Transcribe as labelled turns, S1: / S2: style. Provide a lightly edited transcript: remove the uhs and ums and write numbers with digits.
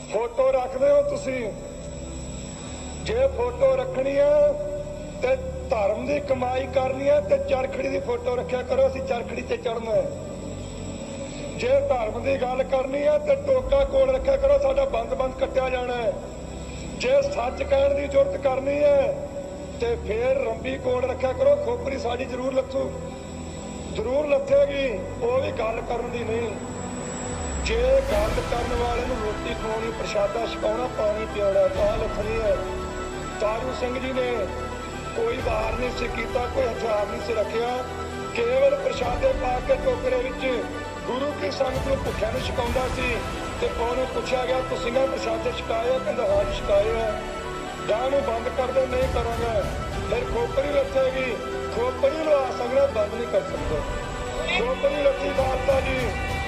S1: Photo रखते हो तुसी, जे फोटो रखनी है ते धर्म की कमाई करनी है ते चरखड़ी की फोटो रखा करो, असीं चरखड़ी ते चढ़ना है। जे धर्म की गल करनी है तो टोका कोल रखा करो, साडा बंद बंद कट्टिया जाना है। जे सच कहने की जरूरत करनी है तो फिर रंबी कोल रखा करो, खोपरी साड़ी जरूर लथेगी, वो भी गल करन दी नहीं। जे गल करने वाले नूं रोटी खवानी, प्रशादा छकाउणा, पानी पियाना, गां लथनी है। तारू सिंह जी ने कोई वार नहीं से कीता, कोई हथियार नहीं से रखिया, केवल प्रशादे पा के टोकरे विच गुरु की संगत नूं भुखिया नूं छकाउंदा सी। ते उहनूं पुछया गया तुसीं ना प्रशादे छकाए? कहंदा हां जी छकाए है। गां नूं बंद कर दे, नहीं करांगा। फिर खोपरी लथेगी, खोपरी लवा सकदा, बंद नहीं कर सकदा। खोपरी लथी बालता जी